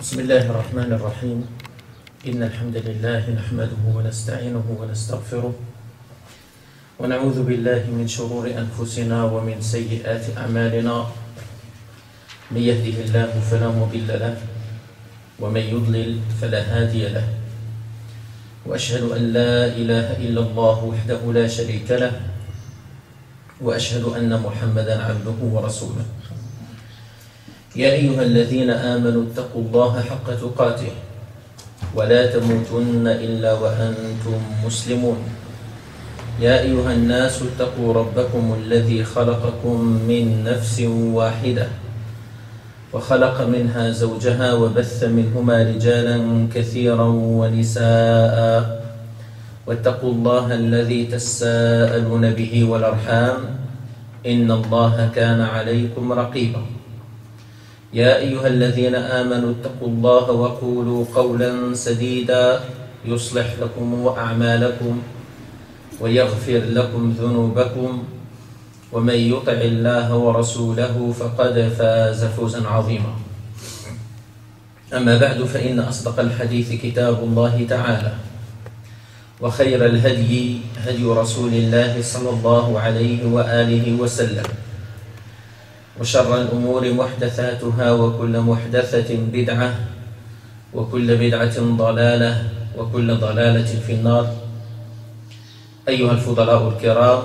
بسم الله الرحمن الرحيم. إن الحمد لله نحمده ونستعينه ونستغفره ونعوذ بالله من شرور أنفسنا ومن سيئات أعمالنا. من يهده الله فلا مضل له ومن يضلل فلا هادي له، وأشهد أن لا إله إلا الله وحده لا شريك له، وأشهد أن محمدا عبده ورسوله. يا أيها الذين آمنوا اتقوا الله حق تقاته ولا تموتن إلا وأنتم مسلمون. يا أيها الناس اتقوا ربكم الذي خلقكم من نفس واحدة وخلق منها زوجها وبث منهما رجالا كثيرا ونساء، واتقوا الله الذي تساءلون به والأرحام إن الله كان عليكم رقيبا. يا أيها الذين آمنوا اتقوا الله وقولوا قولا سديدا يصلح لكم أعمالكم ويغفر لكم ذنوبكم، ومن يطع الله ورسوله فقد فاز فوزا عظيما. أما بعد، فإن أصدق الحديث كتاب الله تعالى، وخير الهدي هدي رسول الله صلى الله عليه وآله وسلم، وشر الأمور محدثاتها، وكل محدثة بدعة، وكل بدعة ضلالة، وكل ضلالة في النار. أيها الفضلاء الكرام،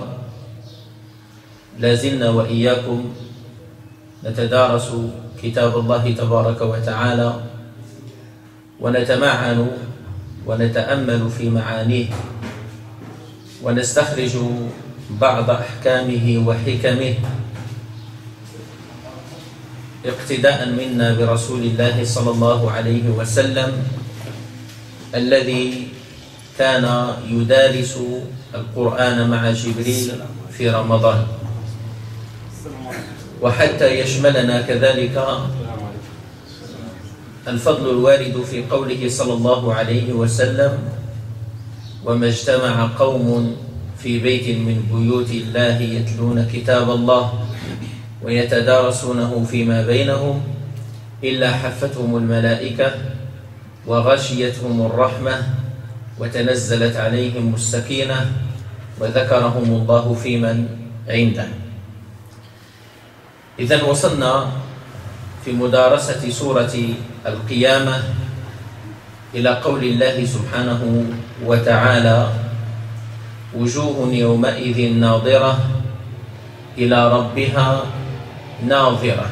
لازلنا وإياكم نتدارس كتاب الله تبارك وتعالى، ونتمعن ونتأمل في معانيه، ونستخرج بعض أحكامه وحكمه اقتداء منا برسول الله صلى الله عليه وسلم، الذي كان يدارس القرآن مع جبريل في رمضان، وحتى يشملنا كذلك الفضل الوارد في قوله صلى الله عليه وسلم: وما اجتمع قوم في بيت من بيوت الله يتلون كتاب الله ويتدارسونه فيما بينهم إلا حفتهم الملائكة وغشيتهم الرحمة وتنزلت عليهم السكينة وذكرهم الله في من عنده. إذن وصلنا في مدارسة سورة القيامة إلى قول الله سبحانه وتعالى: وجوه يومئذ ناظرة إلى ربها ناظرة،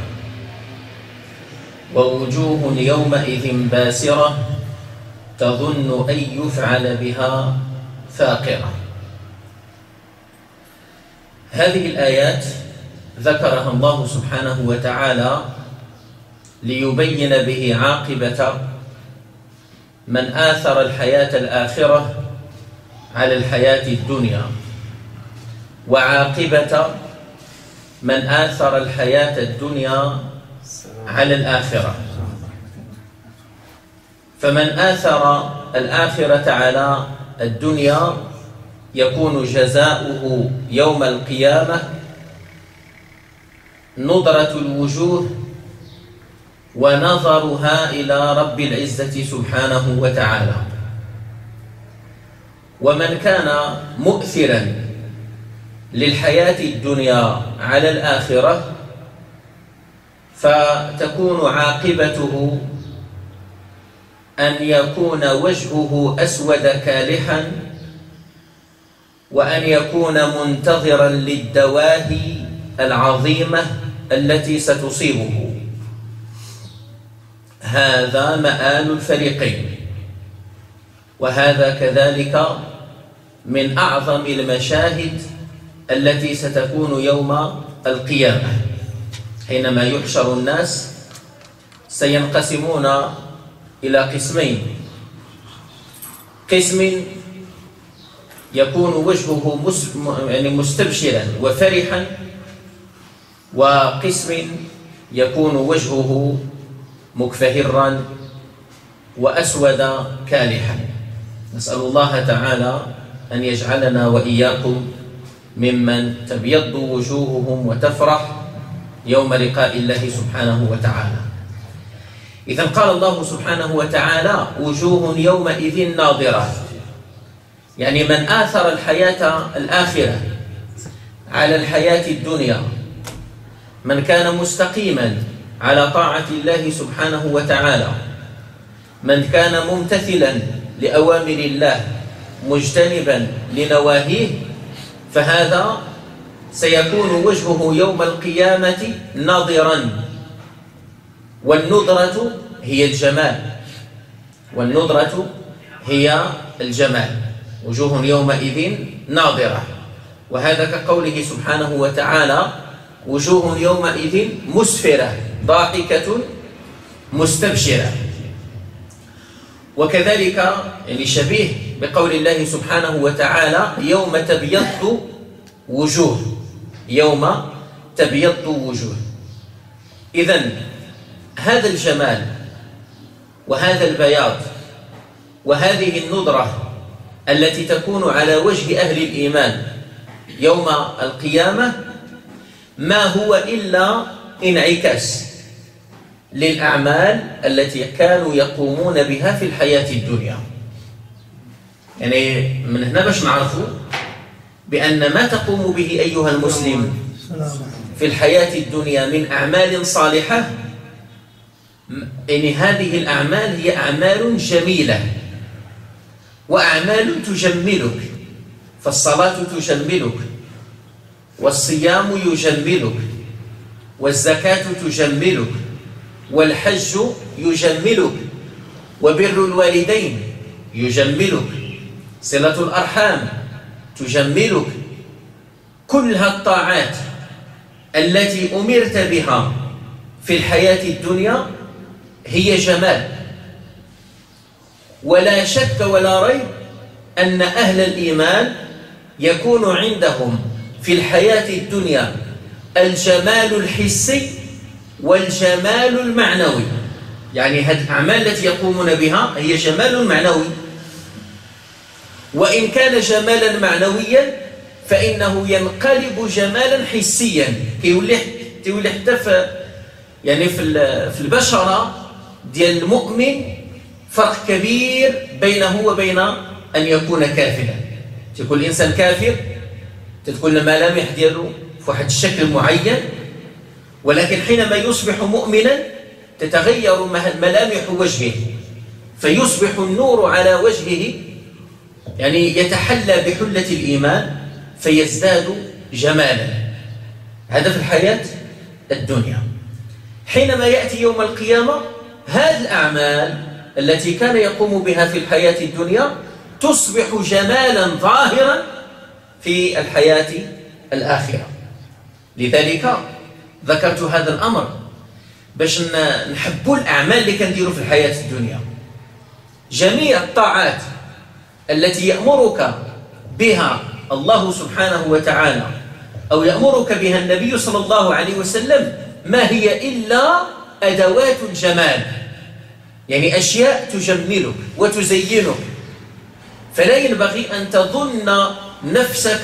ووجوه يومئذ باسرة تظن أن يفعل بها فاقرة. هذه الآيات ذكرها الله سبحانه وتعالى ليبين به عاقبة من آثر الحياة الآخرة على الحياة الدنيا، وعاقبة من آثر الحياة الدنيا على الآخرة. فمن آثر الآخرة على الدنيا يكون جزاؤه يوم القيامة نضرة الوجوه ونظرها إلى رب العزة سبحانه وتعالى. ومن كان مؤثرا للحياة الدنيا على الآخرة فتكون عاقبته أن يكون وجهه أسود كالحا، وأن يكون منتظرا للدواهي العظيمة التي ستصيبه. هذا مآل الفريقين، وهذا كذلك من أعظم المشاهد التي ستكون يوم القيامة. حينما يحشر الناس سينقسمون إلى قسمين: قسم يكون وجهه مستبشرا وفرحا، وقسم يكون وجهه مكفهرا وأسود كالحا. نسأل الله تعالى أن يجعلنا وإياكم ممن تبيض وجوههم وتفرح يوم لقاء الله سبحانه وتعالى. إذن قال الله سبحانه وتعالى وجوه يومئذ ناظرة، يعني من آثر الحياة الآخرة على الحياة الدنيا، من كان مستقيما على طاعة الله سبحانه وتعالى، من كان ممتثلا لأوامر الله مجتنبا لنواهيه، فهذا سيكون وجهه يوم القيامة ناظرا. والنضرة هي الجمال، والنضرة هي الجمال. وجوه يومئذ ناظرة، وهذا كقوله سبحانه وتعالى وجوه يومئذ مسفرة ضاحكة مستبشرة. وكذلك يعني شبيه بقول الله سبحانه وتعالى يوم تبيض وجوه، يوم تبيض وجوه. إذن هذا الجمال وهذا البياض وهذه النضرة التي تكون على وجه أهل الإيمان يوم القيامة ما هو إلا انعكاس للأعمال التي كانوا يقومون بها في الحياة الدنيا. يعني من هنا باش نعرفوا بأن ما تقوم به أيها المسلم في الحياة الدنيا من أعمال صالحة، يعني هذه الأعمال هي أعمال جميلة وأعمال تجملك، فالصلاة تجملك، والصيام يجملك، والزكاة تجملك، والحج يجملك، وبر الوالدين يجملك، صلة الأرحام تجملك. كلها الطاعات التي أمرت بها في الحياة الدنيا هي جمال. ولا شك ولا ريب أن أهل الإيمان يكون عندهم في الحياة الدنيا الجمال الحسي والجمال المعنوي. يعني هذه الأعمال التي يقومون بها هي جمال معنوي، وإن كان جمالا معنويا فإنه ينقلب جمالا حسيا، كيولي حتى في البشرة ديال المؤمن فرق كبير بينه وبين أن يكون كافرا. تكون الإنسان كافر تكون الملامح ديالو في واحد الشكل معين، ولكن حينما يصبح مؤمنا تتغير ملامح وجهه، فيصبح النور على وجهه، يعني يتحلى بحلة الإيمان فيزداد جمالا. هذا في الحياة الدنيا. حينما يأتي يوم القيامة هذه الأعمال التي كان يقوم بها في الحياة الدنيا تصبح جمالا ظاهرا في الحياة الآخرة. لذلك ذكرت هذا الأمر باش نحبوا الأعمال اللي كنديروا في الحياة الدنيا. جميع الطاعات التي يأمرك بها الله سبحانه وتعالى أو يأمرك بها النبي صلى الله عليه وسلم ما هي إلا أدوات الجمال، يعني أشياء تجملك وتزينك. فلا ينبغي أن تظن نفسك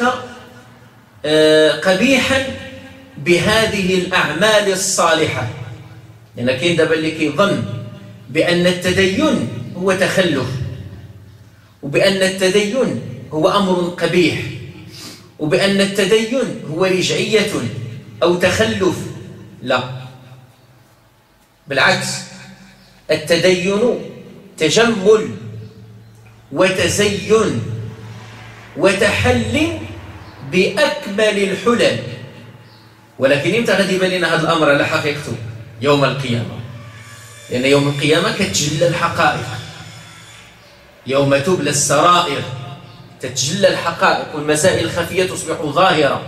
قبيحا بهذه الأعمال الصالحة. لأن كاين دابا اللي كيظن بأن التدين هو تخلف، وبأن التدين هو أمر قبيح، وبأن التدين هو رجعية أو تخلف. لا، بالعكس، التدين تجمل وتزين وتحلي بأكمل الحلل. ولكن امتى غادي يبان لنا هذا الأمر على حقيقته؟ يوم القيامة. لأن يوم القيامة كتجلى الحقائق، يوم تبلى السرائر تتجلى الحقائق والمسائل الخفية تصبح ظاهرة.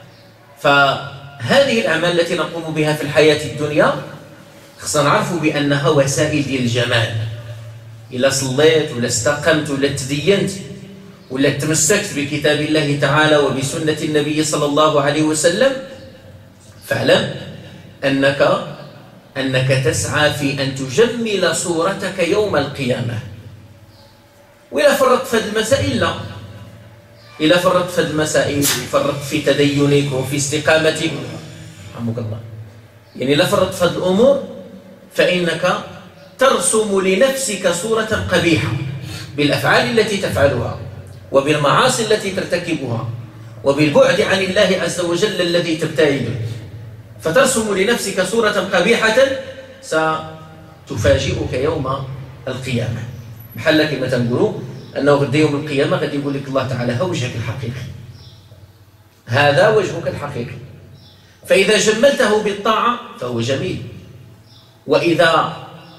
فهذه الأعمال التي نقوم بها في الحياة الدنيا خصنا نعرفوا بأنها وسائل ديال الجمال. إلا صليت ولا استقمت ولا تدينت ولا تمسكت بكتاب الله تعالى وبسنة النبي صلى الله عليه وسلم، فاعلم أنك تسعى في أن تجمل صورتك يوم القيامة. وإذا فرطت في هذه المسائل، لا، إذا فرطت في هذه المسائل، فرطت في تدينك وفي استقامتك، رحمك الله، يعني إذا فرطت في هذه الأمور فإنك ترسم لنفسك صورة قبيحة بالأفعال التي تفعلها وبالمعاصي التي ترتكبها وبالبعد عن الله عز وجل الذي تبتعده، فترسم لنفسك صورة قبيحة ستفاجئك يوم القيامة. بحال كما تنقولوا أنه غدا يوم القيامة غادي يقول لك الله تعالى ها وجهك الحقيقي، هذا وجهك الحقيقي. فإذا جملته بالطاعة فهو جميل، وإذا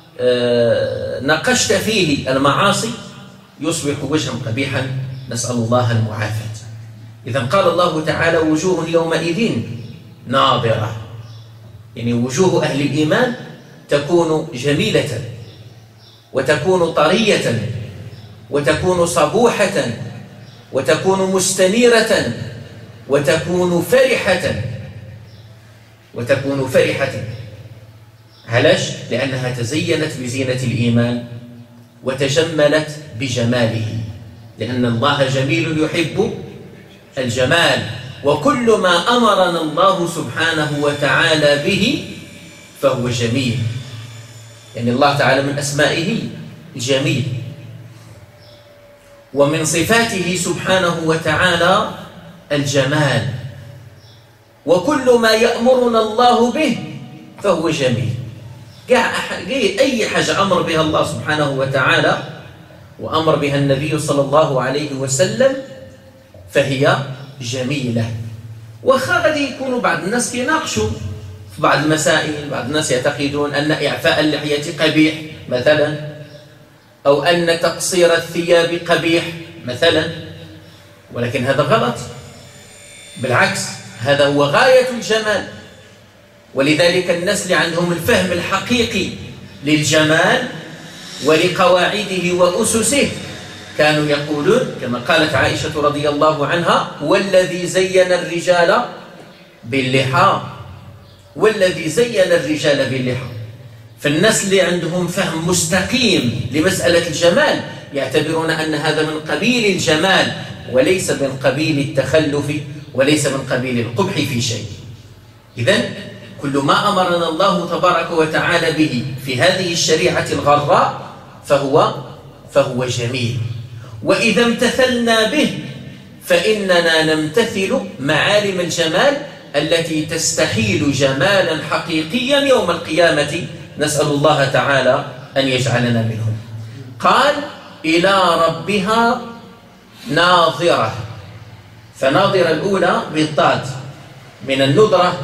نقشت فيه المعاصي يصبح وجها قبيحا، نسأل الله المعافاة. إذا قال الله تعالى وجوه يومئذ ناظرة، يعني وجوه أهل الإيمان تكون جميلة وتكون طرية وتكون صبوحة وتكون مستنيرة وتكون فرحة. علاش؟ لأنها تزينت بزينة الإيمان وتجملت بجماله، لأن الله جميل يحب الجمال، وكل ما أمرنا الله سبحانه وتعالى به فهو جميل. يعني الله تعالى من أسمائه الجميل، ومن صفاته سبحانه وتعالى الجمال، وكل ما يأمرنا الله به فهو جميل. أي حاجة أمر بها الله سبحانه وتعالى وأمر بها النبي صلى الله عليه وسلم فهي جميلة. وخا غادي يكونوا بعض الناس كيناقشوا في بعض المسائل، بعض الناس يعتقدون أن إعفاء اللحية قبيح مثلا، أو أن تقصير الثياب قبيح مثلا، ولكن هذا غلط، بالعكس هذا هو غاية الجمال. ولذلك الناس اللي عندهم الفهم الحقيقي للجمال ولقواعده وأسسه كانوا يقولون كما قالت عائشة رضي الله عنها: والذي زين الرجال باللحى، والذي زين الرجال باللحى. فالناس اللي عندهم فهم مستقيم لمسألة الجمال يعتبرون أن هذا من قبيل الجمال وليس من قبيل التخلف وليس من قبيل القبح في شيء. إذن كل ما أمرنا الله تبارك وتعالى به في هذه الشريعة الغراء فهو جميل، وإذا امتثلنا به فإننا نمتثل معالم الجمال التي تستحيل جمالا حقيقيا يوم القيامة، نسأل الله تعالى أن يجعلنا منهم. قال: إلى ربها ناظرة، فناظرة الأولى بالضاد من النظرة،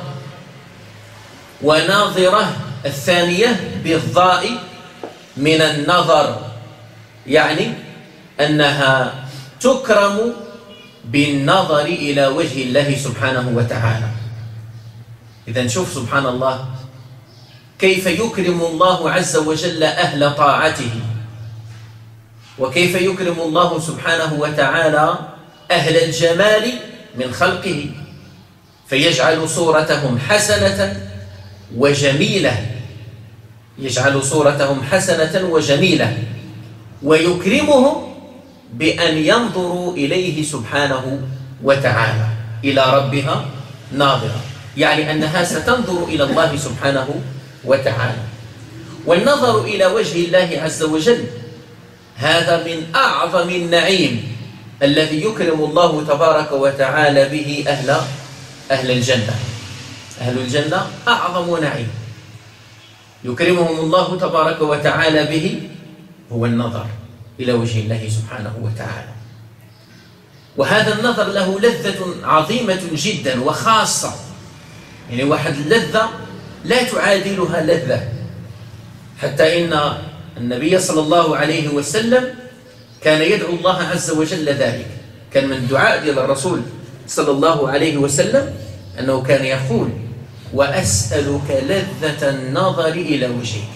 وناظرة الثانية بالضاء من النظر، يعني أنها تكرم بالنظر إلى وجه الله سبحانه وتعالى. إذن شوف سبحان الله كيف يكرم الله عز وجل أهل طاعته، وكيف يكرم الله سبحانه وتعالى أهل الجمال من خلقه، فيجعل صورتهم حسنة وجميلة، يجعل صورتهم حسنة وجميلة، ويكرمهم بأن ينظروا إليه سبحانه وتعالى. إلى ربها ناظرة، يعني أنها ستنظر إلى الله سبحانه وتعالى. والنظر إلى وجه الله عز وجل هذا من أعظم النعيم الذي يكرم الله تبارك وتعالى به أهل الجنة. أهل الجنة أعظم نعيم يكرمهم الله تبارك وتعالى به هو النظر إلى وجه الله سبحانه وتعالى. وهذا النظر له لذة عظيمة جدا وخاصة، يعني واحد اللذة لا تعادلها لذة، حتى إن النبي صلى الله عليه وسلم كان يدعو الله عز وجل ذلك. كان من الدعاء ديال الرسول صلى الله عليه وسلم أنه كان يقول: وأسألك لذة النظر إلى وجهك،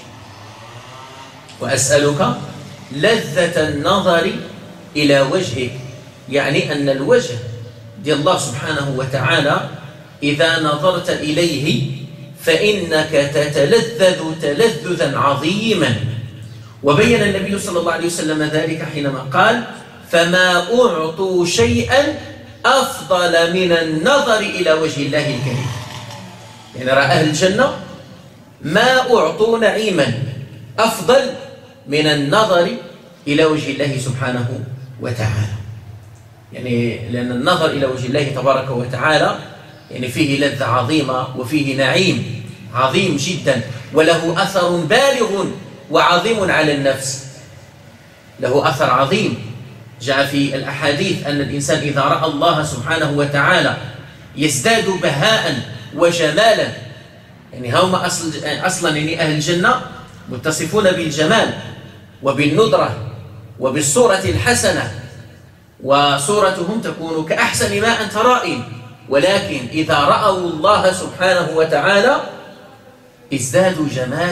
وأسألك لذة النظر إلى وجهك، يعني أن الوجه ديال الله سبحانه وتعالى إذا نظرت إليه فإنك تتلذذ تلذذا عظيما. وبين النبي صلى الله عليه وسلم ذلك حينما قال: فما أعطوا شيئا أفضل من النظر إلى وجه الله الكريم. يعني رأى أهل الجنة ما أعطوا نعيما أفضل من النظر إلى وجه الله سبحانه وتعالى. يعني لأن النظر إلى وجه الله تبارك وتعالى يعني فيه لذة عظيمة وفيه نعيم عظيم جدا، وله أثر بالغ وعظيم على النفس، له أثر عظيم. جاء في الأحاديث أن الإنسان إذا رأى الله سبحانه وتعالى يزداد بهاء وجمالا. يعني هم أصلا يعني أهل الجنة متصفون بالجمال وبالندرة وبالصورة الحسنة، وصورتهم تكون كأحسن ما أنت رائي، ولكن إذا رأوا الله سبحانه وتعالى ازدادوا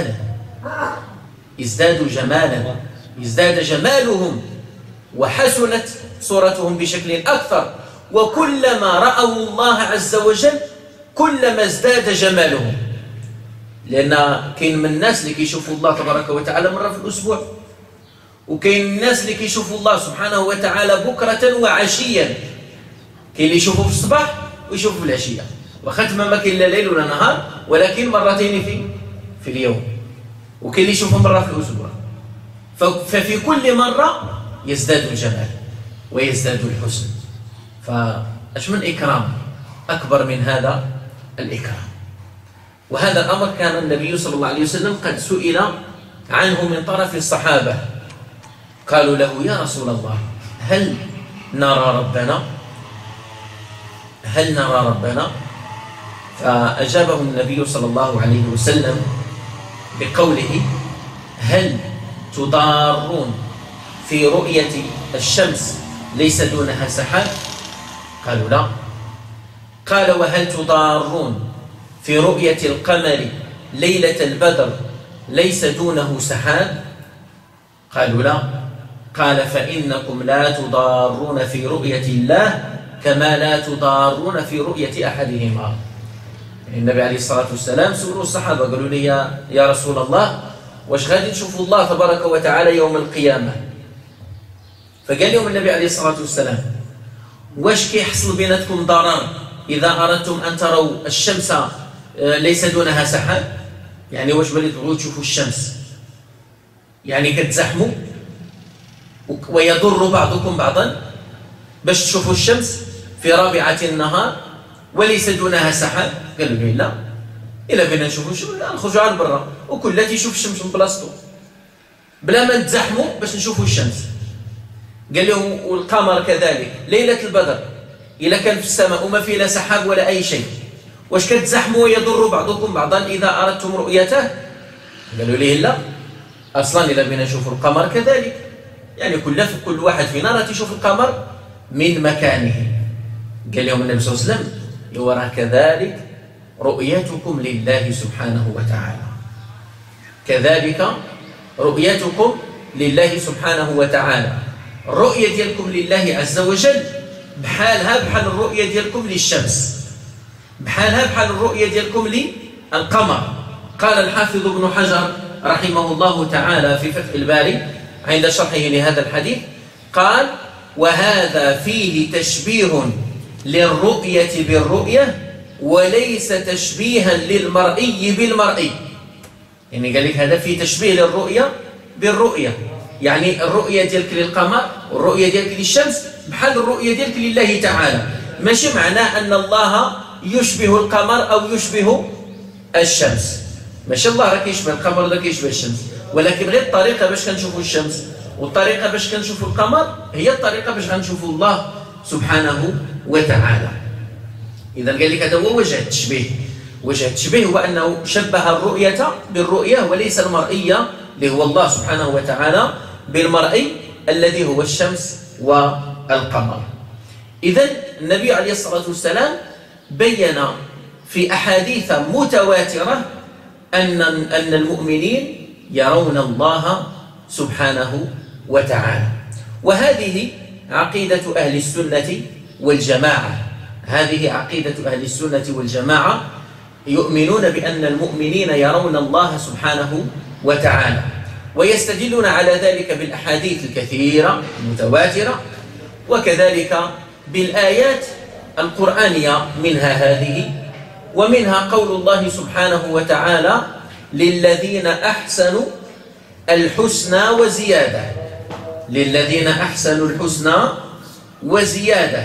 جمالا، ازداد جمالهم وحسنت صورتهم بشكل أكثر. وكلما رأوا الله عز وجل كلما ازداد جمالهم، لأن كاين من الناس اللي كيشوفوا الله تبارك وتعالى مرة في الأسبوع، وكاين الناس اللي كيشوفوا الله سبحانه وتعالى بكرة وعشيا. كاين اللي يشوفوا في الصباح ويشوفوا في العشية، واخا ما كاين لا ليل ولا نهار، ولكن مرتين في اليوم. وكاين اللي يشوفوا مرة في الأسبوع. ففي كل مرة يزداد الجمال ويزداد الحسن. فاش من إكرام أكبر من هذا الإكرام؟ وهذا الأمر كان النبي صلى الله عليه وسلم قد سئل عنه من طرف الصحابة، قالوا له: يا رسول الله، هل نرى ربنا؟ فأجابهم النبي صلى الله عليه وسلم بقوله: هل تضارون في رؤية الشمس ليس دونها سحاب؟ قالوا: لا. قال: وهل تضارون في رؤية القمر ليلة البدر ليس دونه سحاب؟ قالوا: لا. قال: فإنكم لا تضارون في رؤية الله كما لا تضارون في رؤية أحدهما. النبي عليه الصلاة والسلام سألوا الصحابة، قالوا لي: يا رسول الله، واش غادي نشوفوا الله تبارك وتعالى يوم القيامة؟ فقال لهم النبي عليه الصلاة والسلام: واش كيحصل بيناتكم ضرر إذا أردتم أن تروا الشمس ليس دونها سحاب؟ يعني واش بغيتوا تبغوا تشوفوا الشمس يعني كتزحموا ويضر بعضكم بعضا باش تشوفوا الشمس في رابعة النهار وليس دونها سحاب؟ قالوا لي: لا، إلا بغينا نشوفوا الشمس نخرجوا على برا وكل تيشوف الشمس من بلاصتو بلا ما نتزحموا باش نشوفوا الشمس. قال لهم: والقمر كذلك ليلة البدر إلا كان في السماء وما فيه لا سحاب ولا أي شيء، واش كتزحموا ويضر بعضكم بعضا إذا أردتم رؤيته؟ قالوا لي: لا، أصلا إذا بغينا نشوفوا القمر كذلك، يعني كل واحد فينا راه تيشوف القمر من مكانه. قال لهم النبي صلى الله عليه وسلم: وراه كذلك رؤيتكم لله سبحانه وتعالى، كذلك رؤيتكم لله سبحانه وتعالى. الرؤية ديالكم لله عز وجل بحالها بحال الرؤية ديالكم للشمس، بحالها بحال الرؤية ديالكم للقمر. قال الحافظ ابن حجر رحمه الله تعالى في فتح الباري عند شرحه لهذا الحديث، قال: وهذا فيه تشبيه للرؤية بالرؤية وليس تشبيها للمرئي بالمرئي. يعني قال لك هذا فيه تشبيه للرؤية بالرؤية، يعني الرؤية ديالك للقمر والرؤية ديالك للشمس بحال الرؤية ديالك لله تعالى. ماشي معناه أن الله يشبه القمر أو يشبه الشمس، ماشي الله راه كيشبه القمر ولا كيشبه الشمس، ولكن غير الطريقة باش كنشوفوا الشمس والطريقة باش كنشوفوا القمر هي الطريقة باش غنشوفوا الله سبحانه وتعالى. إذا قال لك هذا هو وجه التشبيه. وجه التشبيه هو أنه شبه الرؤية بالرؤية وليس المرئية اللي هو الله سبحانه وتعالى بالمرئي الذي هو الشمس والقمر. إذن النبي عليه الصلاة والسلام بين في أحاديث متواترة أن المؤمنين يرون الله سبحانه وتعالى. وهذه عقيدة أهل السنة والجماعة، هذه عقيدة أهل السنة والجماعة، يؤمنون بأن المؤمنين يرون الله سبحانه وتعالى، ويستدلون على ذلك بالأحاديث الكثيرة المتواترة، وكذلك بالآيات القرآنية، منها هذه ومنها قول الله سبحانه وتعالى: للذين أحسنوا الحسنى وزيادة، للذين أحسنوا الحسنى وزيادة.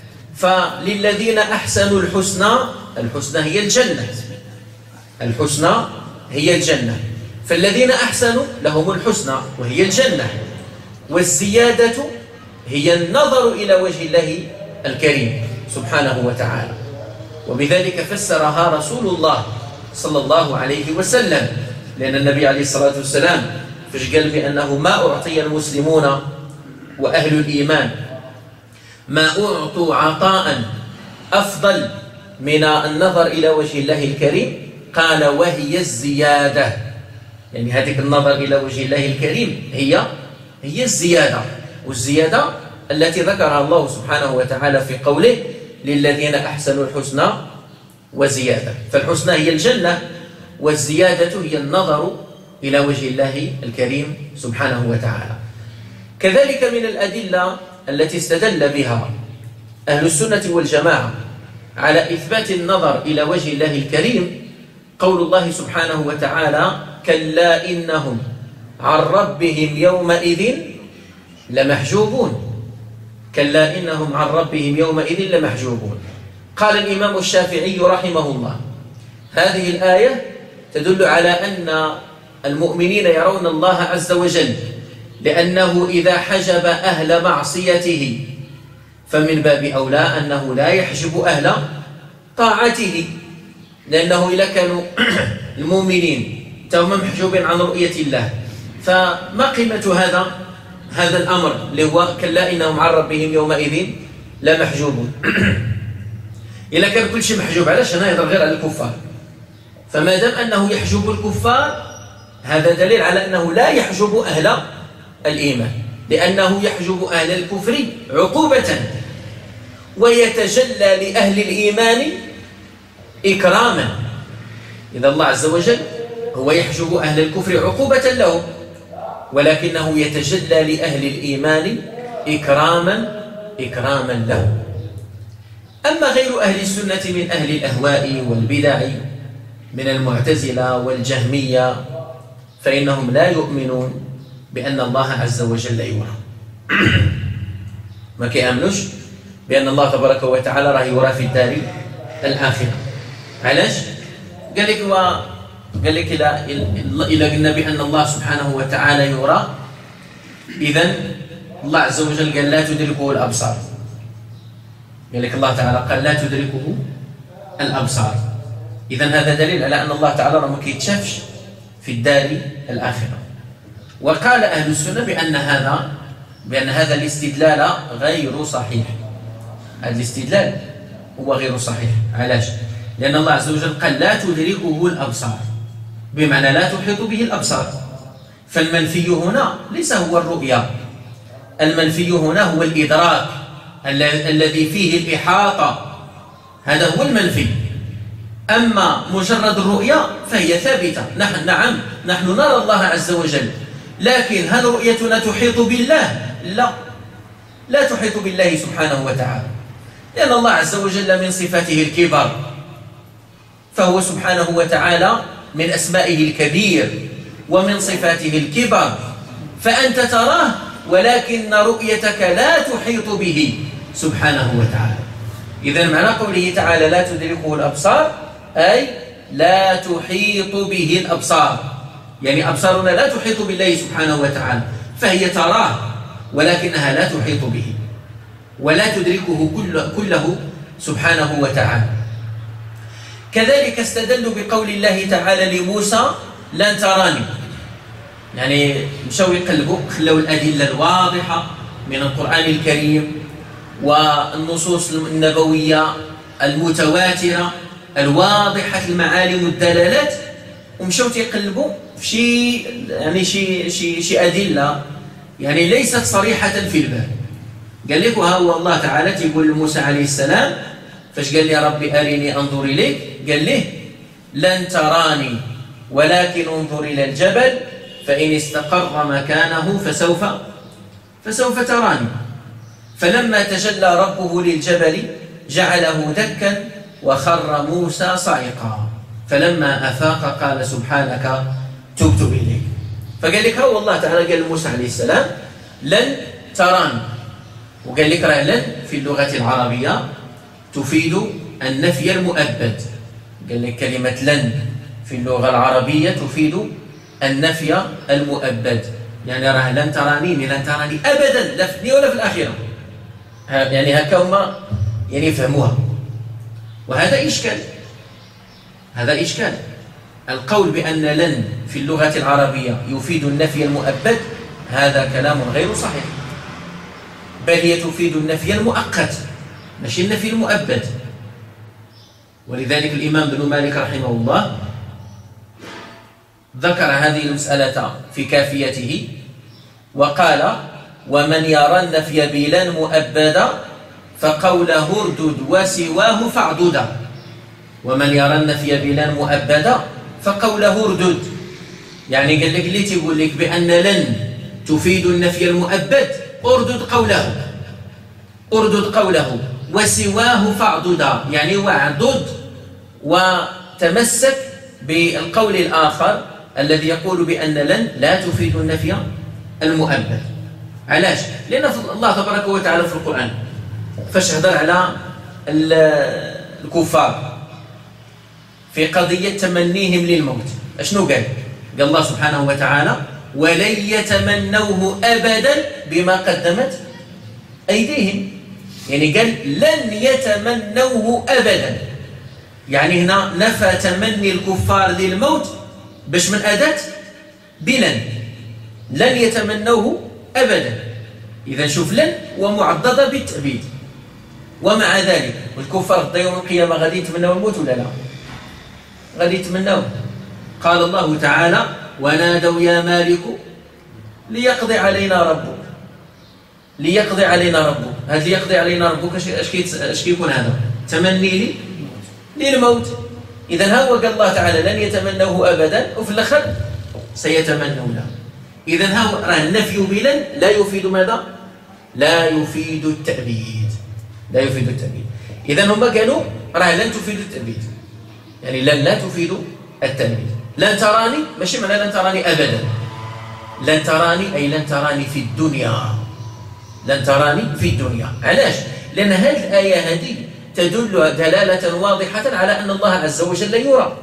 فللذين أحسنوا الحسنى، الحسنى هي الجنة، الحسنى هي الجنة، فالذين أحسنوا لهم الحسنى وهي الجنة، والزيادة هي النظر إلى وجه الله الكريم سبحانه وتعالى. وبذلك فسرها رسول الله صلى الله عليه وسلم، لأن النبي عليه الصلاة والسلام فاش قال بأنه ما أعطي المسلمون وأهل الإيمان ما أعطوا عطاء أفضل من النظر إلى وجه الله الكريم، قال وهي الزيادة، يعني هذه النظر إلى وجه الله الكريم هي الزيادة، والزيادة التي ذكرها الله سبحانه وتعالى في قوله للذين أحسنوا الحسنى وزيادة. فالحسنى هي الجنة، والزيادة هي النظر إلى وجه الله الكريم سبحانه وتعالى. كذلك من الأدلة التي استدل بها أهل السنة والجماعة على إثبات النظر إلى وجه الله الكريم قول الله سبحانه وتعالى كلا إنهم عن ربهم يومئذ لمحجوبون، كلا إنهم عن ربهم يومئذ لمحجوبون. قال الإمام الشافعي رحمه الله هذه الآية تدل على أن المؤمنين يرون الله عز وجل، لأنه إذا حجب أهل معصيته فمن باب أولى أنه لا يحجب أهل طاعته، لأنه إذا كانوا المؤمنين هم محجوبين عن رؤية الله، فما قيمة هذا الأمر اللي هو كلا إنهم عن ربهم يومئذ لا محجوبون. إذا كان كل شيء محجوب علاش أنا يهضر غير على الكفار؟ فما دام أنه يحجب الكفار هذا دليل على أنه لا يحجب أهل الإيمان، لأنه يحجب أهل الكفر عقوبة، ويتجلى لأهل الإيمان إكراما. إذا الله عز وجل هو يحجب أهل الكفر عقوبة لهم، ولكنه يتجلى لأهل الإيمان إكراما لهم. أما غير أهل السنة من أهل الأهواء والبدع من المعتزلة والجهمية فإنهم لا يؤمنون بأن الله عز وجل يرى، ما كيأمنوش بأن الله تبارك وتعالى راه يرى في الدار الآخرة. علاش؟ قال لك إذا قلنا بأن الله سبحانه وتعالى يرى، إذن الله عز وجل قال لا تدركه الأبصار، قال لك الله تعالى قال لا تدركه الأبصار، إذن هذا دليل على أن الله تعالى ما كيتشافش في الدار الآخرة. وقال أهل السنة بأن هذا الاستدلال غير صحيح، هذا الاستدلال هو غير صحيح. علاش؟ لأن الله عز وجل قال لا تدركه الأبصار، بمعنى لا تحيط به الأبصار، فالمنفي هنا ليس هو الرؤيا، المنفي هنا هو الإدراك الذي فيه الإحاطة، هذا هو المنفي. أما مجرد الرؤيا فهي ثابتة، نعم نحن نرى الله عز وجل، لكن هل رؤيتنا تحيط بالله؟ لا تحيط بالله سبحانه وتعالى، لأن الله عز وجل من صفاته الكبر، فهو سبحانه وتعالى من أسمائه الكبير ومن صفاته الكبر، فأنت تراه ولكن رؤيتك لا تحيط به سبحانه وتعالى. إذن معنى قوله تعالى لا تدركه الأبصار أي لا تحيط به الأبصار، يعني أبصارنا لا تحيط بالله سبحانه وتعالى، فهي تراه ولكنها لا تحيط به ولا تدركه كله سبحانه وتعالى. كذلك استدلوا بقول الله تعالى لموسى لن تراني، يعني مشاو يقلبوا خلوا الأدلة الواضحة من القرآن الكريم والنصوص النبوية المتواترة الواضحة المعالم الدلالات، ومشاو يقلبوا في شي أدلة يعني ليست صريحة في الباب. قال لك ها هو الله تعالى تقول لموسى عليه السلام فاش قال لي ربي أريني أنظر إليك، قال له لن تراني ولكن انظر إلى الجبل فإن استقر مكانه فسوف تراني. فلما تجلى ربه للجبل جعله دكا وخر موسى صعقا، فلما أفاق قال سبحانك تبت إليك. فقال لك هو الله تعالى قال لموسى عليه السلام لن تراني، وقال لك راه لن في اللغة العربية تفيد النفي المؤبد. قال لك كلمة لن في اللغة العربية تفيد النفي المؤبد، يعني راه لن تراني لن تراني أبدا، لا في الدنيا ولا في الآخرة. يعني هكا هما يعني يفهموها، وهذا إشكال. هذا إشكال. القول بأن لن في اللغة العربية يفيد النفي المؤبد هذا كلام غير صحيح، بل هي تفيد النفي المؤقت ماشي النفي المؤبد. ولذلك الإمام ابن مالك رحمه الله ذكر هذه المسألة في كافيته وقال: ومن يرى النفي بلن مؤبدا فقوله اردد وسواه فاعددا. ومن يرى النفي بلن مؤبدا فقوله اردد، يعني قال لك اللي تقول لك بأن لن تفيد النفي المؤبد اردد قوله وسواه فاعددا، يعني واعدد وتمسك بالقول الآخر الذي يقول بأن لن لا تفيد النفي المؤبد. علاش؟ لأن الله تبارك وتعالى في القرآن فاش هضر على الكفار في قضية تمنيهم للموت اشنو قال؟ قال الله سبحانه وتعالى: ولن يتمنوه أبدا بما قدمت أيديهم. يعني قال لن يتمنوه أبدا، يعني هنا نفى تمني الكفار للموت باش من أداة بلن، لن يتمنوه أبدا. إذا شوف لن ومعضدة بالتأبيد، ومع ذلك الكفار يوم القيامة غادي يتمنوا الموت ولا لا؟ غادي يتمنوه. قال الله تعالى: ونادوا يا مالك ليقضي علينا ربك. ليقضي علينا ربك، هذا ليقضي علينا ربك اش كيكون؟ هذا تمني للموت. إذا ها هو قال الله تعالى لن يتمنوه أبدا وفي الآخر سيتمنونه. إذا ها هو راه النفي بلن لا يفيد ماذا؟ لا يفيد التأبيد. لا يفيد التأبيد. إذا هما قالوا راه لن تفيد التأبيد، يعني لن لا تفيد التأبيد. لن تراني ماشي معنى لن تراني أبدا، لن تراني أي لن تراني في الدنيا. لن تراني في الدنيا. علاش؟ لأن هذه الآية هذه تدل دلالة واضحة على أن الله عز وجل يرى.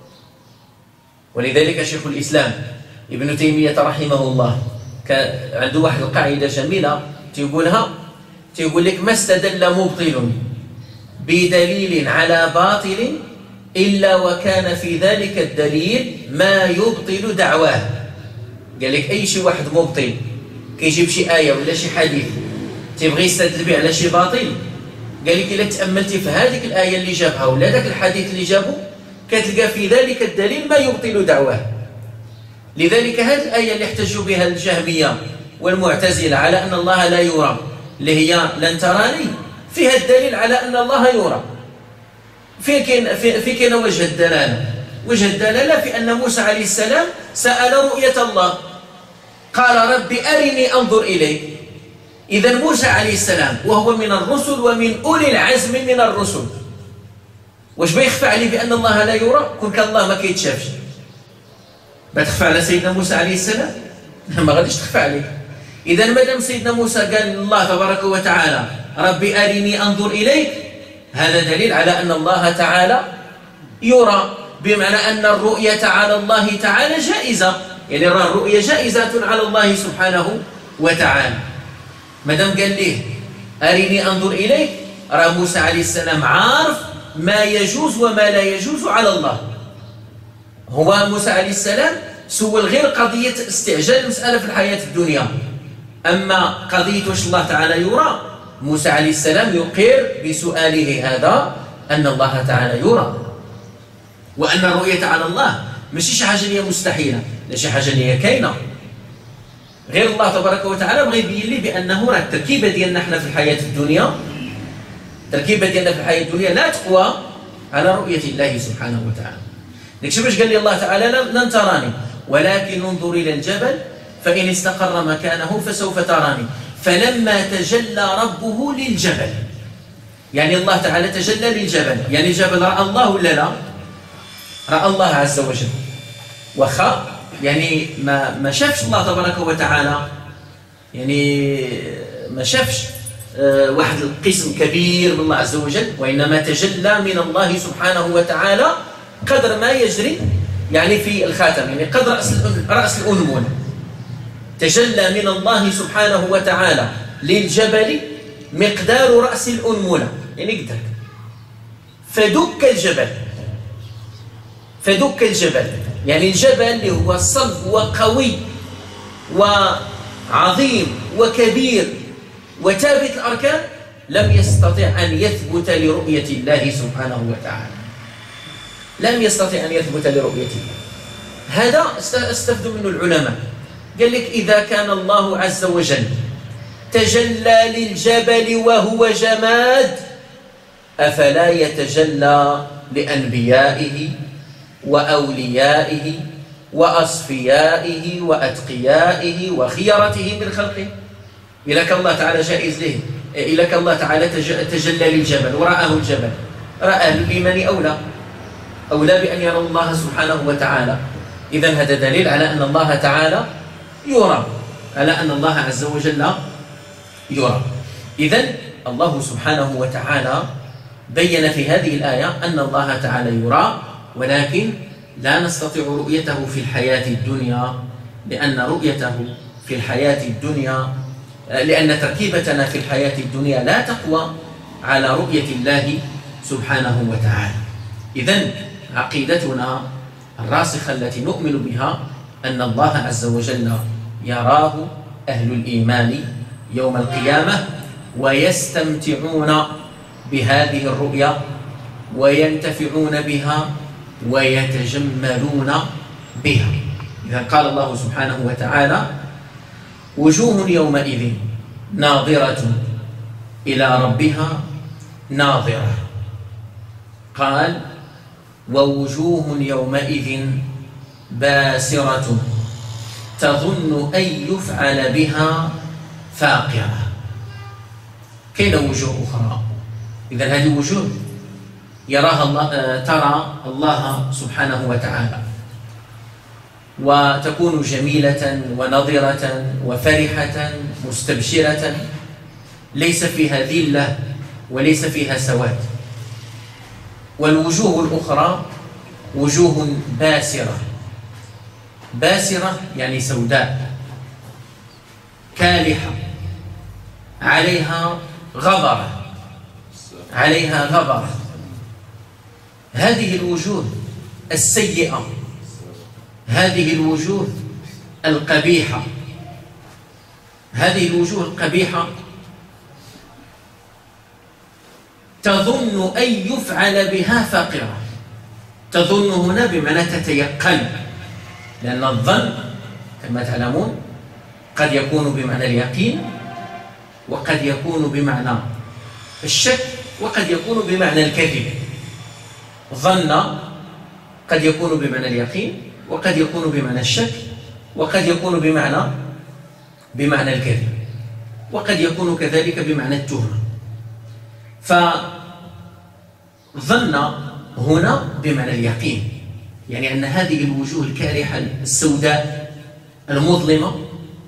ولذلك شيخ الإسلام ابن تيمية رحمه الله عنده واحد القاعدة جميلة تقول لك: ما استدل مبطل بدليل على باطل إلا وكان في ذلك الدليل ما يبطل دعواه. قال لك أي شي واحد مبطل كيجيب شي آية ولا شي حديث تبغي يستدل به على شي باطل، قال لك إلا تأملتي في هذيك الآية اللي جابها ولا ذاك الحديث اللي جابه كتلقى في ذلك الدليل ما يبطل دعواه. لذلك هذه الآية اللي احتجوا بها الجهمية والمعتزلة على أن الله لا يرى، اللي هي لن تراني، فيها الدليل على أن الله يرى. في كاين وجه الدلالة. وجه الدلالة في أن موسى عليه السلام سأل رؤية الله، قال: رب أرني أنظر إليك. إذا موسى عليه السلام وهو من الرسل ومن أولي العزم من الرسل، واش بيخفى عليه بأن الله لا يرى؟ كون كان الله ما كيتشافش بتخفى على سيدنا موسى عليه السلام؟ ما غاديش تخفى عليه. إذا مادام سيدنا موسى قال الله تبارك وتعالى: ربي أرني أنظر إليك، هذا دليل على أن الله تعالى يرى، بمعنى أن الرؤية على الله تعالى جائزة، يعني الرؤية جائزة على الله سبحانه وتعالى. مادام قال ليه أرني أنظر إليك، راه موسى عليه السلام عارف ما يجوز وما لا يجوز على الله. هو موسى عليه السلام سول غير قضية استعجال المسألة في الحياة الدنيا، أما قضية واش الله تعالى يرى، موسى عليه السلام يقر بسؤاله هذا أن الله تعالى يرى، وأن الرؤية على الله ماشي شي حاجة اللي هي مستحيلة، لا شي حاجة اللي هي كاينة. غير الله تبارك وتعالى بغى يبين لي بأنه راه التركيبة ديالنا حنا في الحياة الدنيا، التركيبة ديالنا في الحياة الدنيا لا تقوى على رؤية الله سبحانه وتعالى. داكشي باش قال لي الله تعالى: لن تراني ولكن انظر إلى الجبل فإن استقر مكانه فسوف تراني. فلما تجلى ربه للجبل، يعني الله تعالى تجلى للجبل، يعني الجبل رأى الله ولا لا؟ رأى الله عز وجل. وخا يعني ما شافش الله تبارك وتعالى، يعني ما شافش واحد القسم كبير من الله عز وجل، وإنما تجلى من الله سبحانه وتعالى قدر ما يجري يعني في الخاتم، يعني قدر رأس الأنملة. تجلى من الله سبحانه وتعالى للجبل مقدار رأس الأنملة، يعني قدر فدك الجبل، يعني الجبل اللي هو صلب وقوي وعظيم وكبير وثابت الأركان لم يستطع أن يثبت لرؤية الله سبحانه وتعالى، لم يستطع أن يثبت لرؤية الله. هذا استفدوا منه العلماء، قال لك إذا كان الله عز وجل تجلى للجبل وهو جماد، أفلا يتجلى لأنبيائه وأوليائه وأصفيائه وأتقيائه وخيرته من خلقه؟ إذا كان الله تعالى جائز له، إذا كان الله تعالى تجلى للجبل ورآه الجبل، رأى الإيمان أولى بأن يرى الله سبحانه وتعالى. إذن هذا دليل على أن الله تعالى يرى، على أن الله عز وجل يرى. إذن الله سبحانه وتعالى بين في هذه الآية أن الله تعالى يرى، ولكن لا نستطيع رؤيته في الحياة الدنيا، لأن رؤيته في الحياة الدنيا، لأن تركيبتنا في الحياة الدنيا لا تقوى على رؤية الله سبحانه وتعالى. إذن عقيدتنا الراسخة التي نؤمن بها أن الله عز وجل يراه أهل الإيمان يوم القيامة، ويستمتعون بهذه الرؤيا وينتفعون بها ويتجملون بها. إذا قال الله سبحانه وتعالى: وجوه يومئذ ناظرة إلى ربها ناظرة، قال: ووجوه يومئذ باسرة تظن أن يفعل بها فاقرة. كاين وجوه أخرى، إذن هذه وجوه يراها الله، ترى الله سبحانه وتعالى، وتكون جميلة ونضرة وفرحة مستبشرة، ليس فيها ذلة وليس فيها سواد. والوجوه الأخرى وجوه باسرة، باسرة يعني سوداء كالحة، عليها غبرة، عليها غبرة. هذه الوجوه السيئة، هذه الوجوه القبيحة، هذه الوجوه القبيحة تظن أن يفعل بها فاقرة. تظن هنا بمعنى تتيقن، لأن الظن كما تعلمون قد يكون بمعنى اليقين، وقد يكون بمعنى الشك، وقد يكون بمعنى الكذب. ظن قد يكون بمعنى اليقين، وقد يكون بمعنى الشك، وقد يكون بمعنى الكذب، وقد يكون كذلك بمعنى التهمة. فظن هنا بمعنى اليقين، يعني أن هذه الوجوه الكالحة السوداء المظلمة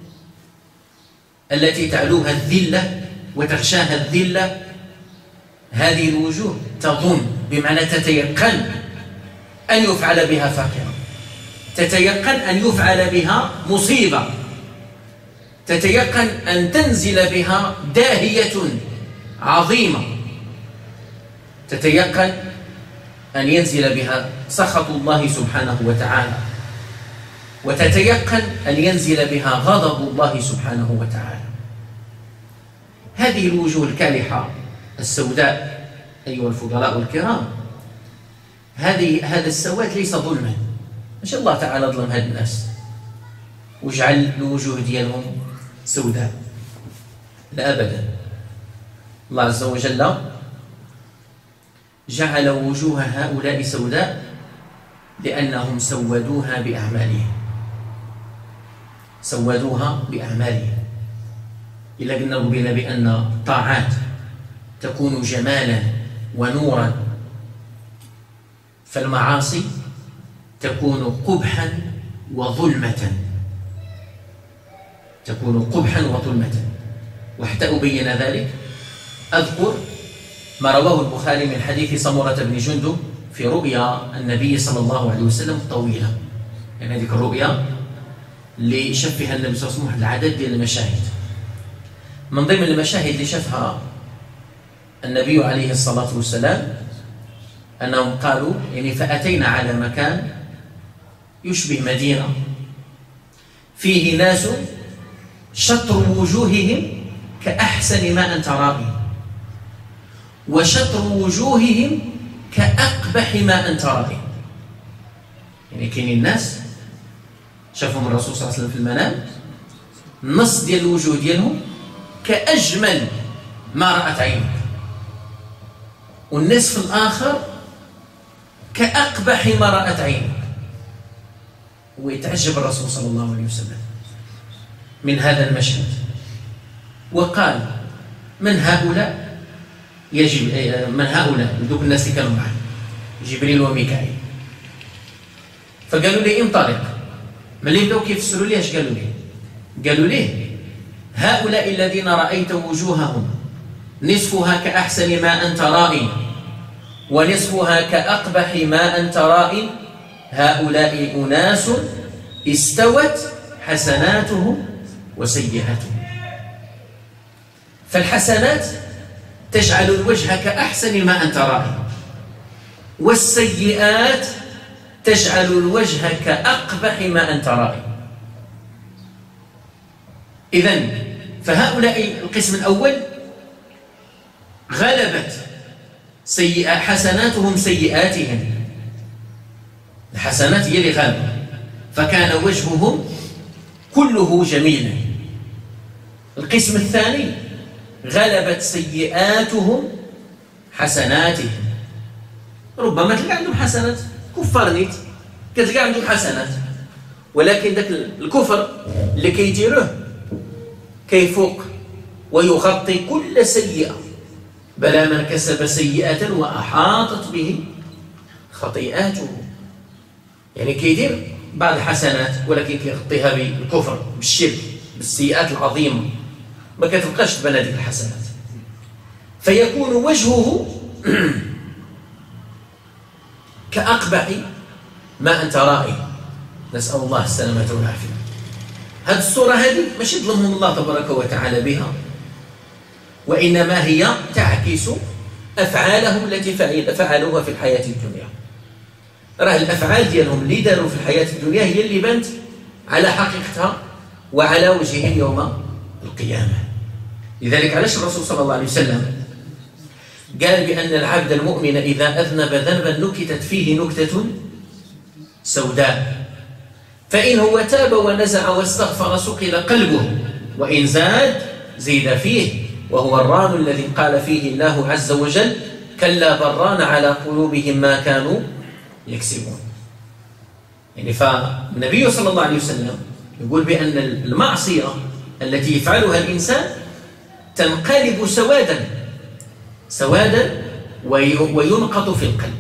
التي تعلوها الذلة وتغشاها الذلة، هذه الوجوه تظن بمعنى تتيقن أن يفعل بها فاقرة، تتيقن أن يفعل بها مصيبة، تتيقن أن تنزل بها داهية عظيمة، تتيقن أن ينزل بها سخط الله سبحانه وتعالى، وتتيقن أن ينزل بها غضب الله سبحانه وتعالى. هذه الوجوه الكالحة السوداء أيها الفضلاء الكرام، هذا السواد ليس ظلما، مش الله تعالى ظلم هاد الناس وجعل الوجوه ديالهم سوداء، لا أبدا. الله عز وجل جعل وجوه هؤلاء سوداء لأنهم سودوها بأعمالهم، سودوها بأعمالهم. إلا قلنا بأن الطاعات تكون جمالا ونورا، فالمعاصي تكون قبحا وظلمة، تكون قبحا وظلمة. وحتى أبين ذلك أذكر ما رواه البخاري من حديث سمرة بن جندب في رؤيا النبي صلى الله عليه وسلم طويلة. يعني هذيك الرؤيا اللي شاف فيها النبي صلى الله عليه وسلم واحد العدد ديال المشاهد. من ضمن المشاهد اللي شافها النبي عليه الصلاة والسلام أنهم قالوا يعني فأتينا على مكان يشبه مدينة فيه ناس شطر وجوههم كأحسن ما أنت رائي، وشطر وجوههم كأقبح ما أنت رائي. يعني كاينين الناس شافهم الرسول صلى الله عليه وسلم في المنام، النص ديال الوجوه ديالهم كأجمل ما رأت عينك، والنصف الآخر كأقبح ما رأت عينك. ويتعجب الرسول صلى الله عليه وسلم من هذا المشهد، وقال من هؤلاء؟ يجب من هؤلاء؟ دوك الناس اللي كانوا معه جبريل وميكائيل. فقالوا لي انطلق. ملي بداو كيفسروا ليه اش قالوا ليه؟ قالوا ليه هؤلاء الذين رأيت وجوههم نصفها كأحسن ما أنت رائي ونصفها كأقبح ما أنت رائي، هؤلاء أناس استوت حسناتهم وسيئاتهم. فالحسنات تجعل الوجه كأحسن ما أنت رائي، والسيئات تجعل الوجه كأقبح ما أنت رائي. إذن فهؤلاء القسم الأول غلبت حسناتهم سيئاتهم، الحسنات هي اللي غالبة، فكان وجههم كله جميلا. القسم الثاني غلبت سيئاتهم حسناتهم. ربما تلقى عندهم حسنات كفار نيت، كتلقى عندهم حسنات، ولكن ذاك الكفر اللي كيديروه كيفوق ويغطي كل سيئة. بلى من كسب سيئة وأحاطت به خطيئاته. يعني كيدير بعض الحسنات ولكن كيغطيها بالكفر بالشرك بالسيئات العظيمة، ما كتبقاش تبان هذيك الحسنات، فيكون وجهه كأقبح ما أنت رائي. نسأل الله السلامة والعافية. هذه الصورة هذه ماشي ظلمهم الله تبارك وتعالى بها، وإنما هي تعكس أفعالهم التي فعلوها في الحياة الدنيا. راه الأفعال ديالهم اللي داروا في الحياة الدنيا هي اللي بانت على حقيقتها وعلى وجههم يوم القيامة. لذلك علاش الرسول صلى الله عليه وسلم قال بأن العبد المؤمن إذا أذنب ذنبا نكتت فيه نكتة سوداء، فإن هو تاب ونزع واستغفر سقل قلبه، وإن زاد زيد فيه، وهو الران الذي قال فيه الله عز وجل كلا بران على قلوبهم ما كانوا يكسبون. يعني فالنبي صلى الله عليه وسلم يقول بأن المعصية التي يفعلها الإنسان تنقلب سوادا وينقط في القلب،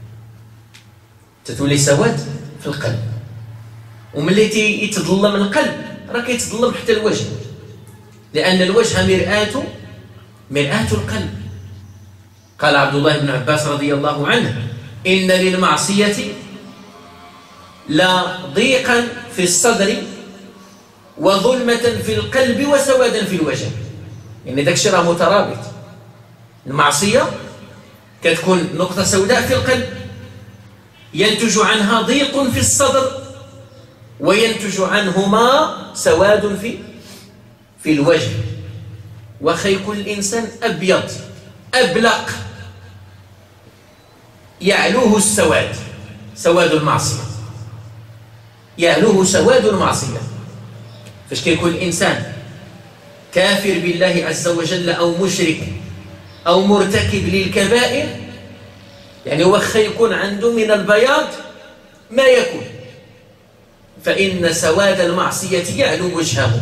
تتولي سواد في القلب. وملي يتظلم القلب راه كيتظلم حتى الوجه، لأن الوجه مرآة القلب. قال عبد الله بن عباس رضي الله عنه إن للمعصية لا ضيقا في الصدر وظلمة في القلب وسوادا في الوجه. يعني داك الشيء راه مترابط. المعصية كتكون نقطة سوداء في القلب ينتج عنها ضيق في الصدر وينتج عنهما سواد في الوجه. وخي كل إنسان أبيض أبلق يعلوه السواد، سواد المعصية، يعلوه سواد المعصية. فاش كيكون الإنسان كافر بالله عز وجل أو مشرك أو مرتكب للكبائر، يعني وخا يكون عنده من البياض ما يكون، فإن سواد المعصية يعلو وجهه.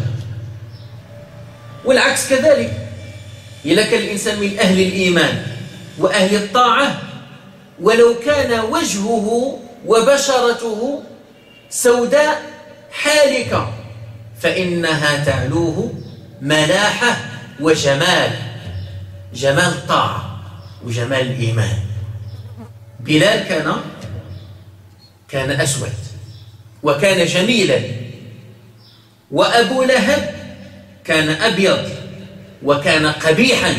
والعكس كذلك، إذا كان الإنسان من أهل الإيمان وأهل الطاعة ولو كان وجهه وبشرته سوداء حالكة، فإنها تعلوه ملاحة وجمال، جمال الطاعة وجمال الإيمان. بلال كان أسود وكان جميلا، وأبو لهب كان أبيض وكان قبيحا،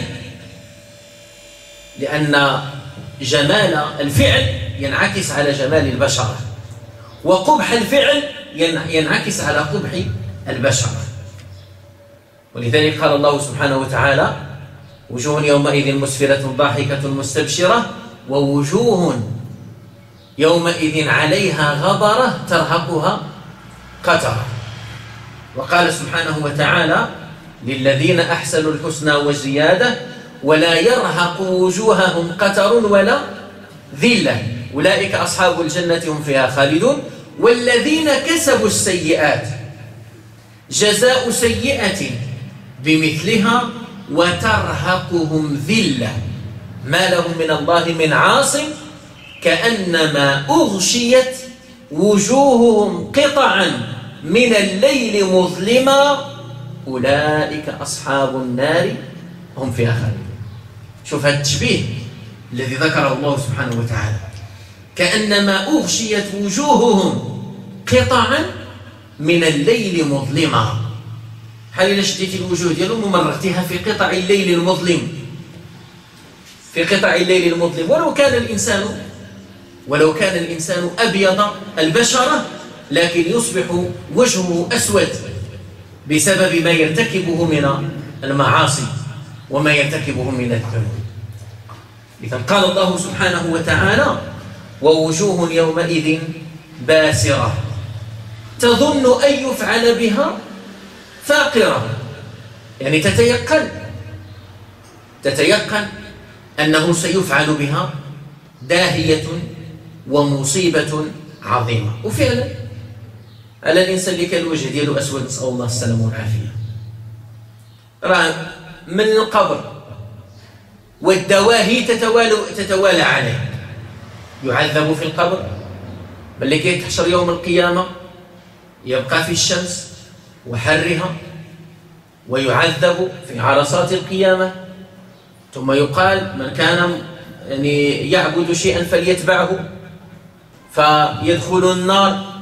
لأن جمال الفعل ينعكس على جمال البشرة، وقبح الفعل ينعكس على قبح البشرة. ولذلك قال الله سبحانه وتعالى: وجوه يومئذ مسفرة ضاحكة مستبشرة ووجوه يومئذ عليها غبرة ترهقها قترة. وقال سبحانه وتعالى: للذين أحسنوا الحسنى وزيادة ولا يرهق وجوههم قتر ولا ذلة أولئك أصحاب الجنة هم فيها خالدون. والذين كسبوا السيئات جزاء سيئة بمثلها وترهقهم ذلة ما لهم من الله من عاصم كأنما أغشيت وجوههم قطعا من الليل مظلما أولئك أصحاب النار هم فيها خالدون. شوف هذا التشبيه الذي ذكره الله سبحانه وتعالى، كأنما أغشيت وجوههم قطعا من الليل مظلما. بحال إلا شديتي الوجوه ديالهم ومرغتيها في قطع الليل المظلم، في قطع الليل المظلم، ولو كان الإنسان أبيض البشرة لكن يصبح وجهه أسود بسبب ما يرتكبه من المعاصي وما يرتكبه من الذنوب. إذا قال الله سبحانه وتعالى: ووجوه يومئذ باسرة تظن أن يفعل بها فاقرة، يعني تتيقن أنه سيفعل بها داهية ومصيبة عظيمة. وفعلا على الإنسان اللي كان الوجه ديالو أسود، نسأل الله السلامة والعافية، راه من القبر والدواهي تتوالى عليه، يعذب في القبر، بل كي تحشر يوم القيامة يبقى في الشمس وحرها ويعذب في عرصات القيامة، ثم يقال: من كان يعبد شيئا فليتبعه، فيدخل النار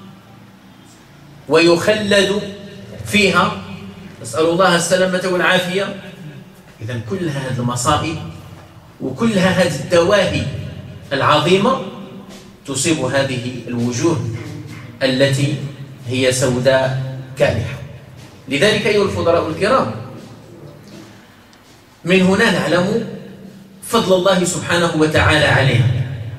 ويخلد فيها، نسأل الله السلامة والعافية. إذن كل هذه المصائب وكل هذه الدواهي العظيمة تصيب هذه الوجوه التي هي سوداء كالحة. لذلك أيها الفضلاء الكرام، من هنا نعلم فضل الله سبحانه وتعالى علينا،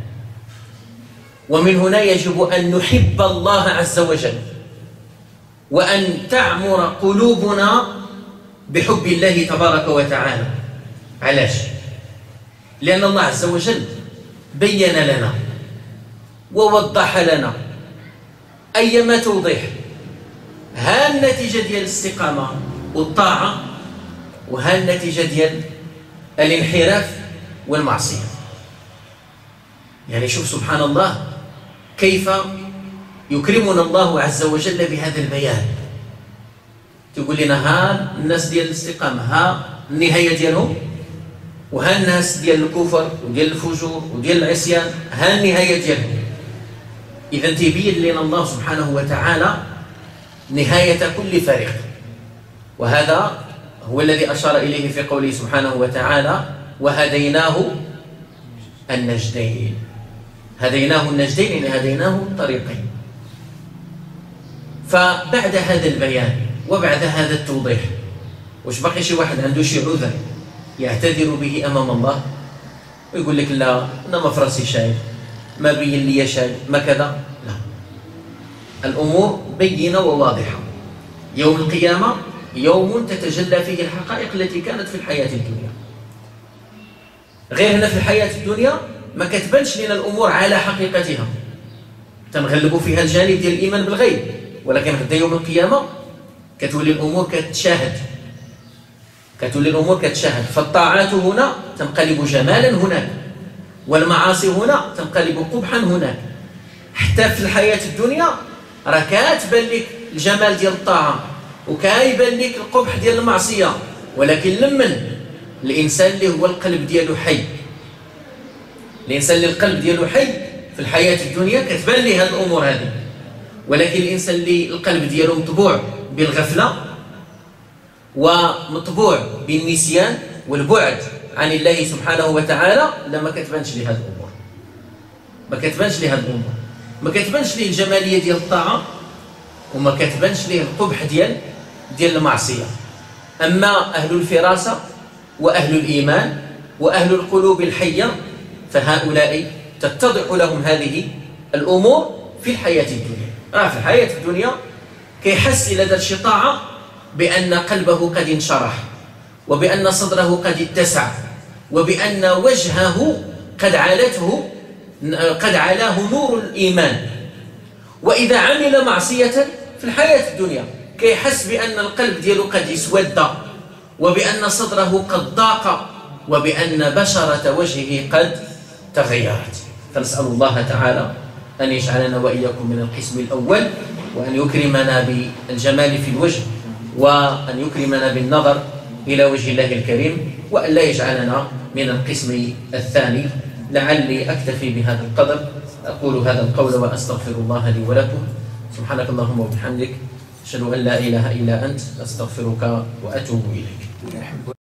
ومن هنا يجب أن نحب الله عز وجل، وأن تعمر قلوبنا بحب الله تبارك وتعالى. علاش؟ لأن الله عز وجل بين لنا ووضح لنا أيما توضيح ها النتيجة ديال الاستقامة والطاعة، وها النتيجة ديال الانحراف والمعصية. يعني شوف سبحان الله كيف يكرمنا الله عز وجل بهذا البيان. تقول لنا ها الناس ديال الاستقامة، ها النهاية ديالهم، وها الناس ديال الكفر وديال الفجور وديال العصيان، ها النهاية ديالهم. إذا تبين لنا الله سبحانه وتعالى نهاية كل فريق، وهذا هو الذي أشار إليه في قوله سبحانه وتعالى: وهديناه النجدين. هديناه النجدين يعني هديناه الطريقين. فبعد هذا البيان وبعد هذا التوضيح، واش باقي شي واحد عنده شي عذر يعتذر به أمام الله ويقول لك: لا أنا ما فراسي شايف، ما بين لي شيء، ما كذا؟ لا، الأمور بينة وواضحة. يوم القيامة يوم تتجلى فيه الحقائق التي كانت في الحياة الدنيا. غير هنا في الحياة الدنيا ما كتبانش لنا الأمور على حقيقتها، تنغلبوا فيها الجانب ديال الإيمان بالغيب، ولكن غدا يوم القيامة كتولي الأمور كتشاهد. فالطاعات هنا تنقلب جمالا هناك، والمعاصي هنا تنقلب قبحا هناك. حتى في الحياة الدنيا راه كتبان لك الجمال ديال الطاعة وكيبان لك القبح ديال المعصية، ولكن لمن الإنسان اللي هو القلب ديالو حي، الإنسان اللي القلب ديالو حي في الحياة الدنيا كتبان ليه هذه الأمور هذه. ولكن الإنسان اللي القلب ديالو مطبوع بالغفلة ومطبوع بالنسيان والبعد عن الله سبحانه وتعالى، لما كتبانش ليه هذه الأمور، ما كتبانش ليه هذه الأمور، ما كتبانش ليه الجمالية ديال الطاعة وما كتبانش ليه القبح ديال المعصية. أما أهل الفراسة وأهل الإيمان وأهل القلوب الحية فهؤلاء تتضح لهم هذه الأمور في الحياة الدنيا. في الحياة الدنيا كيحس إلى ذات شي طاعة بأن قلبه قد انشرح، وبأن صدره قد اتسع، وبأن وجهه قد علاه نور الإيمان. وإذا عمل معصية في الحياة الدنيا كيحس بأن القلب ديالو قد اسود، وبأن صدره قد ضاق، وبأن بشرة وجهه قد تغيرت. فنسأل الله تعالى أن يجعلنا وإياكم من القسم الأول، وأن يكرمنا بالجمال في الوجه، وأن يكرمنا بالنظر إلى وجه الله الكريم، وأن لا يجعلنا من القسم الثاني. لعلي أكتفي بهذا القدر، أقول هذا القول وأستغفر الله لي ولكم. سبحانك اللهم وبحمدك، أشهد أن لا إله إلا أنت، أستغفرك وأتوب إليك.